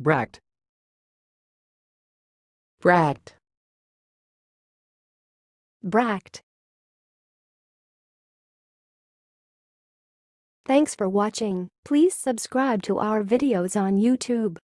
bracked, bracked, bracked. Thanks for watching. Please subscribe to our videos on YouTube.